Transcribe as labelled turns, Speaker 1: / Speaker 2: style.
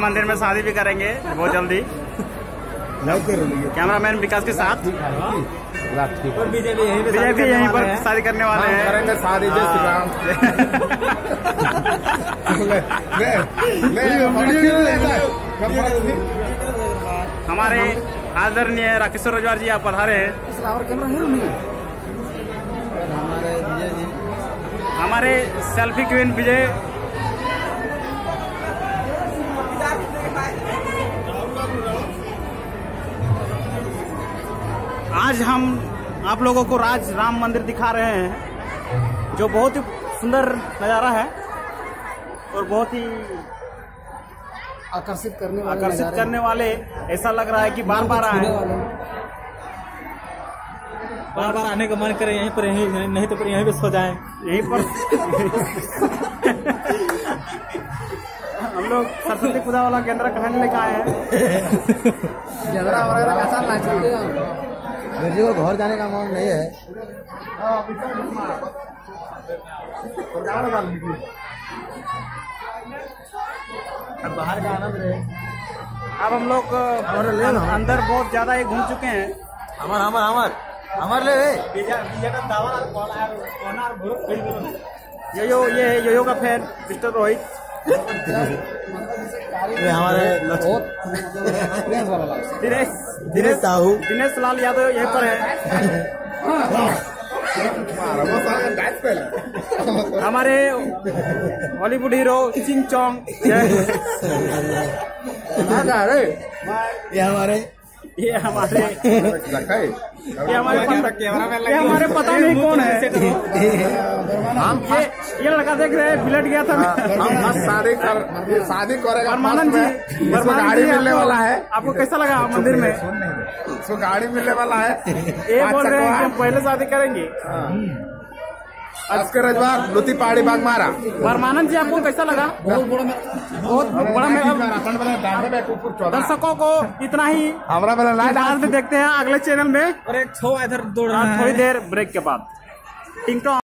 Speaker 1: मंदिर में शादी भी करेंगे बहुत जल्दी। कैमरामैन विकास के साथ विजय भी यहीं पर शादी करने वाले हैं।
Speaker 2: करेंगे शादी। जय श्री राम।
Speaker 1: हमारे आदरणीय राकेश्वर रजवार जी आप पधारे हैं। हमारे सेल्फी क्वीन विजय। आज हम आप लोगों को राज राम मंदिर दिखा रहे हैं, जो बहुत ही सुंदर नज़ारा है और बहुत ही
Speaker 3: आकर्षित
Speaker 1: करने वाले। ऐसा लग रहा है कि बार बार आए,
Speaker 3: बार बार आने का मन करे। यहीं पर यहीं नहीं तो फिर यहीं पे सो जाए।
Speaker 1: यहीं पर हम लोग सरस्वती पूजा वाला केंद्र कहानी लेकर आए हैं।
Speaker 3: मेरे को घर जाने का मन नहीं है। बाहर का आनंद रहे।
Speaker 1: अब हम लोग अंदर बहुत ज्यादा ही घूम चुके हैं।
Speaker 3: हमार ले
Speaker 1: ये योयो का फैन मिस्टर रोहित।
Speaker 3: ये हमारे दिनेश
Speaker 1: लाल यादव यहीं पर है। हमारे बॉलीवुड हीरो सिंह चौंग। ये हमारे पता नहीं कौन है। ये लड़का देख रहे हैं, बिलट गया था।
Speaker 2: शादी करेगा।
Speaker 1: परमानंद जी
Speaker 2: गाड़ी मिलने वाला है।
Speaker 1: आपको कैसा लगा मंदिर में?
Speaker 2: इसको गाड़ी मिलने वाला है।
Speaker 1: ये बोल रहे हैं कि हम पहले शादी करेंगे।
Speaker 2: अस्कर रजवार लुती पहाड़ी बाग मारा।
Speaker 1: परमानंद जी आपको कैसा लगा? बहुत बड़ा मेरा। दर्शकों को इतना ही
Speaker 2: हमारा
Speaker 1: बाद में देखते हैं अगले चैनल में।
Speaker 3: और एक छो इधर दौड़ रहा है।
Speaker 1: थोड़ी देर ब्रेक के बाद टिंगटोंग।